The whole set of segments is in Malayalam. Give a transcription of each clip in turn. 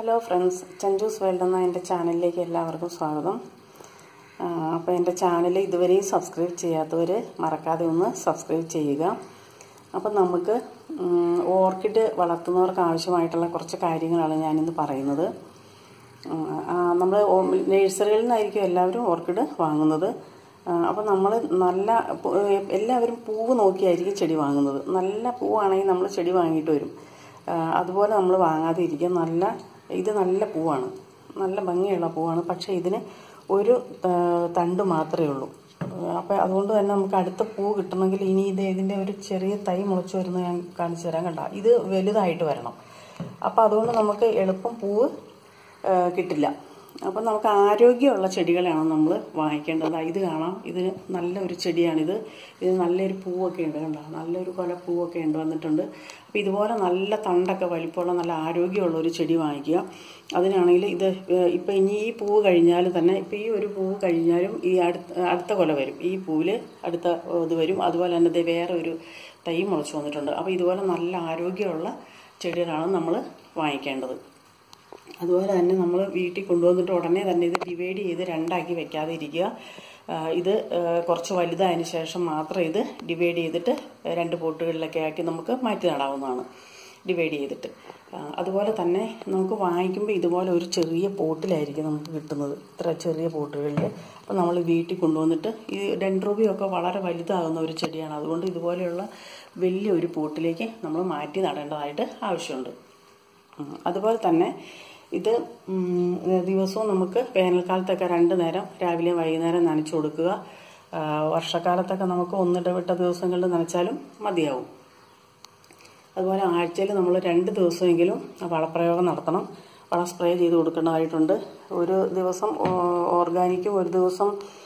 ഹലോ ഫ്രണ്ട്സ്, ചഞ്ചൂസ് വേൾഡ് എന്ന എൻ്റെ ചാനലിലേക്ക് എല്ലാവർക്കും സ്വാഗതം. അപ്പോൾ എൻ്റെ ചാനൽ ഇതുവരെയും സബ്സ്ക്രൈബ് ചെയ്യാത്തവർ മറക്കാതെ ഒന്ന് സബ്സ്ക്രൈബ് ചെയ്യുക. അപ്പം നമുക്ക് ഓർക്കിഡ് വളർത്തുന്നവർക്ക് ആവശ്യമായിട്ടുള്ള കുറച്ച് കാര്യങ്ങളാണ് ഞാനിന്ന് പറയുന്നത്. നമ്മൾ നഴ്സറികളിൽ നിന്നായിരിക്കും എല്ലാവരും ഓർക്കിഡ് വാങ്ങുന്നത്. അപ്പോൾ നമ്മൾ എല്ലാവരും പൂവ് നോക്കിയായിരിക്കും ചെടി വാങ്ങുന്നത്. നല്ല പൂവാണെങ്കിൽ നമ്മൾ ചെടി വാങ്ങിയിട്ട് വരും. അതുപോലെ നമ്മൾ വാങ്ങാതെ ഇരിക്കുക. ഇത് നല്ല പൂവാണ്, നല്ല ഭംഗിയുള്ള പൂവാണ്. പക്ഷേ ഇതിന് ഒരു തണ്ട് മാത്രമേ ഉള്ളൂ. അപ്പോൾ അതുകൊണ്ട് തന്നെ നമുക്ക് അടുത്ത പൂ കിട്ടണമെങ്കിൽ ഇനി ഇതിൻ്റെ ഒരു ചെറിയ തൈ മുളച്ച് വരുന്നത് ഞാൻ കാണിച്ചു തരാൻ. കണ്ട, ഇത് വലുതായിട്ട് വരണം. അപ്പോൾ അതുകൊണ്ട് നമുക്ക് എളുപ്പം പൂവ് കിട്ടില്ല. അപ്പം നമുക്ക് ആരോഗ്യമുള്ള ചെടികളാണ് നമ്മൾ വാങ്ങിക്കേണ്ടത്. ഇത് കാണാം, ഇത് നല്ലൊരു ചെടിയാണിത്. ഇത് നല്ലൊരു പൂവൊക്കെ ഉണ്ട്, കണ്ടോ, നല്ലൊരു കൊല പൂവൊക്കെ ഉണ്ട് വന്നിട്ടുണ്ട്. അപ്പം ഇതുപോലെ നല്ല തണ്ടൊക്കെ വലിപ്പമുള്ള നല്ല ആരോഗ്യമുള്ള ഒരു ചെടി വാങ്ങിക്കുക. അതിനാണെങ്കിൽ ഇത് ഇപ്പം ഇനി ഈ പൂവ് കഴിഞ്ഞാൽ തന്നെ, ഇപ്പം ഈ ഒരു പൂവ് കഴിഞ്ഞാലും ഈ അടുത്ത കൊല വരും. ഈ പൂവിൽ അടുത്ത ഇത് വരും. അതുപോലെ തന്നെ വേറെ ഒരു തൈ മുളച്ച് വന്നിട്ടുണ്ട്. അപ്പോൾ ഇതുപോലെ നല്ല ആരോഗ്യമുള്ള ചെടികളാണ് നമ്മൾ വാങ്ങിക്കേണ്ടത്. അതുപോലെ തന്നെ നമ്മൾ വീട്ടിൽ കൊണ്ടുവന്നിട്ട് ഉടനെ തന്നെ ഇത് ഡിവൈഡ് ചെയ്ത് രണ്ടാക്കി വെക്കാതെ ഇരിക്കുക. ഇത് കുറച്ച് വലുതായതിന് ശേഷം മാത്രം ഇത് ഡിവൈഡ് ചെയ്തിട്ട് രണ്ട് പോട്ടുകളിലൊക്കെ ആക്കി നമുക്ക് മാറ്റി നടാവുന്നതാണ്, ഡിവൈഡ് ചെയ്തിട്ട്. അതുപോലെ തന്നെ നമുക്ക് വാങ്ങിക്കുമ്പോൾ ഇതുപോലെ ഒരു ചെറിയ പോട്ടിലായിരിക്കും നമുക്ക് കിട്ടുന്നത്, ഇത്ര ചെറിയ പോട്ടുകളിൽ. അപ്പോൾ നമ്മൾ വീട്ടിൽ കൊണ്ടുവന്നിട്ട് ഈ ഡെൻഡ്രോബിയൊക്കെ വളരെ വലുതാകുന്ന ഒരു ചെടിയാണ്. അതുകൊണ്ട് ഇതുപോലെയുള്ള വലിയൊരു പോട്ടിലേക്ക് നമ്മൾ മാറ്റി നടേണ്ടതായിട്ട് ആവശ്യമുണ്ട്. അതുപോലെ തന്നെ ഇത് ദിവസവും നമുക്ക് വേനൽക്കാലത്തൊക്കെ 2 നേരം രാവിലെ വൈകുന്നേരം നനച്ചു കൊടുക്കുക. വർഷക്കാലത്തൊക്കെ നമുക്ക് ഒന്നിടവിട്ട ദിവസങ്ങളിൽ നനച്ചാലും മതിയാവും. അതുപോലെ ആഴ്ചയിൽ നമ്മൾ 2 ദിവസമെങ്കിലും വളപ്രയോഗം നടത്തണം. വളം സ്പ്രേ ചെയ്ത് കൊടുക്കേണ്ടതായിട്ടുണ്ട്. ഒരു ദിവസം ഓർഗാനിക്കും ഒരു ദിവസം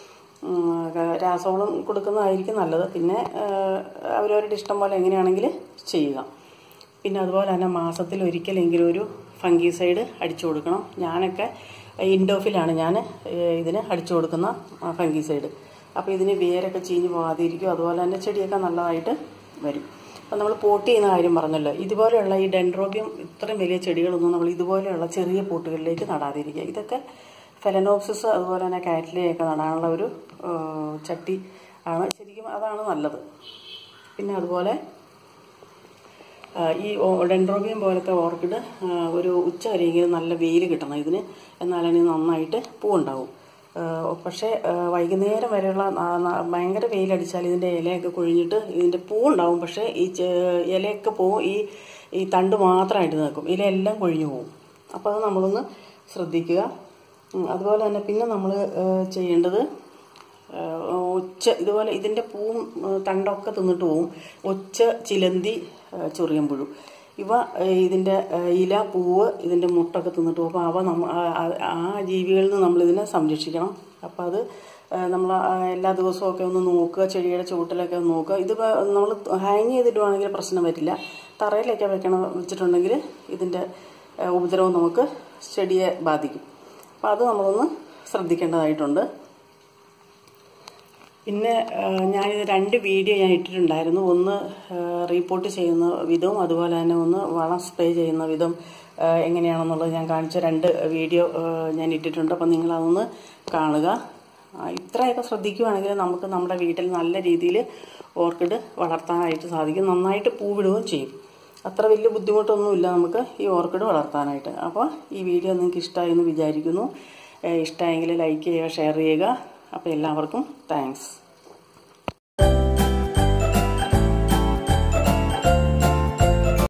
രാസവളം കൊടുക്കുന്നതായിരിക്കും നല്ലത്. പിന്നെ അവരവരുടെ ഇഷ്ടം പോലെ എങ്ങനെയാണെങ്കിൽ ചെയ്യുക. പിന്നെ അതുപോലെ തന്നെ മാസത്തിൽ ഒരിക്കലെങ്കിലും ഒരു ഫംഗിസൈഡ് അടിച്ചു കൊടുക്കണം. ഞാനൊക്കെ ഇൻഡോഫിലാണ് ഇതിന് അടിച്ചു കൊടുക്കുന്ന ഫംഗിസൈഡ്. അപ്പോൾ ഇതിന് വേരൊക്കെ ചീഞ്ഞ് പോകാതിരിക്കും. അതുപോലെ തന്നെ ചെടിയൊക്കെ നല്ലതായിട്ട് വരും. അപ്പം നമ്മൾ പോട്ട് ചെയ്യുന്ന കാര്യം പറഞ്ഞല്ലോ. ഇതുപോലെയുള്ള ഈ ഡെൻഡ്രോബിയം ഇത്രയും വലിയ ചെടികളൊന്നും നമ്മൾ ഇതുപോലെയുള്ള ചെറിയ പോട്ടുകളിലേക്ക് നടാതിരിക്കുക. ഇതൊക്കെ ഫെലനോപ്സിസ് അതുപോലെ തന്നെ കാറ്റ്ലിയൊക്കെ നടാനുള്ള ഒരു ചട്ടി ആണ്. ശരിക്കും അതാണ് നല്ലത്. പിന്നെ അതുപോലെ ഈ ഡെൻഡ്രോബിയം പോലത്തെ ഓർക്കിഡ് ഒരു ഉച്ച വരെയെങ്കിലും നല്ല വെയിൽ കിട്ടണം ഇതിന്, എന്നാലാണ് നന്നായിട്ട് പൂവുണ്ടാവും. പക്ഷേ വൈകുന്നേരം വരെയുള്ള ഭയങ്കര വെയിലടിച്ചാൽ ഇതിൻ്റെ ഇലയൊക്കെ കൊഴിഞ്ഞിട്ട് ഇതിൻ്റെ പൂവുണ്ടാവും. പക്ഷേ ഈ ഇലയൊക്കെ പോവും, ഈ തണ്ട് മാത്രമായിട്ട് നിൽക്കും, ഇലയെല്ലാം കൊഴിഞ്ഞു പോവും. അപ്പോൾ അത് നമ്മളൊന്ന് ശ്രദ്ധിക്കുക. അതുപോലെ തന്നെ പിന്നെ നമ്മൾ ചെയ്യേണ്ടത് ഇതുപോലെ ഇതിൻ്റെ പൂവും തണ്ടൊക്കെ തിന്നിട്ട് പോവും. ചിലന്തി, ചൊറിയമ്പുഴു, ഇവ ഇതിൻ്റെ ഇല, പൂവ്, ഇതിൻ്റെ മുട്ടൊക്കെ തിന്നിട്ട് പോകും. അപ്പോൾ ആ ജീവികളിൽ നിന്ന് നമ്മളിതിനെ സംരക്ഷിക്കണം. അപ്പോൾ അത് നമ്മൾ എല്ലാ ദിവസവും ഒക്കെ ഒന്ന് നോക്കുക, ചെടിയുടെ ചുവട്ടിലൊക്കെ ഒന്ന് നോക്കുക. ഇത് നമ്മൾ ഹാങ് ചെയ്തിട്ടുവാണെങ്കിൽ പ്രശ്നം വരില്ല. തറയിലൊക്കെ വെച്ചിട്ടുണ്ടെങ്കിൽ ഇതിൻ്റെ ഉപദ്രവം നമുക്ക് ചെടിയെ ബാധിക്കും. അപ്പോൾ അത് നമ്മളൊന്ന് ശ്രദ്ധിക്കേണ്ടതായിട്ടുണ്ട്. പിന്നെ ഞാനിത് 2 വീഡിയോ ഞാൻ ഇട്ടിട്ടുണ്ടായിരുന്നു. ഒന്ന് റിപ്പോർട്ട് ചെയ്യുന്ന വിധവും അതുപോലെ തന്നെ ഒന്ന് വളം സ്പ്രേ ചെയ്യുന്ന വിധം എങ്ങനെയാണെന്നുള്ളത് ഞാൻ കാണിച്ച 2 വീഡിയോ ഞാൻ ഇട്ടിട്ടുണ്ട്. അപ്പം നിങ്ങളതൊന്ന് കാണുക. ഇത്രയൊക്കെ ശ്രദ്ധിക്കുകയാണെങ്കിൽ നമുക്ക് നമ്മുടെ വീട്ടിൽ നല്ല രീതിയിൽ ഓർക്കിഡ് വളർത്താനായിട്ട് സാധിക്കും. നന്നായിട്ട് പൂവിടുകയും ചെയ്യും. അത്ര വലിയ ബുദ്ധിമുട്ടൊന്നുമില്ല നമുക്ക് ഈ ഓർക്കിഡ് വളർത്താനായിട്ട്. അപ്പോൾ ഈ വീഡിയോ നിങ്ങൾക്ക് ഇഷ്ടമായെന്ന് വിചാരിക്കുന്നു. ഇഷ്ടമായെങ്കിൽ ലൈക്ക് ചെയ്യുക, ഷെയർ ചെയ്യുക. അപ്പോൾ എല്ലാവർക്കും താങ്ക്സ്.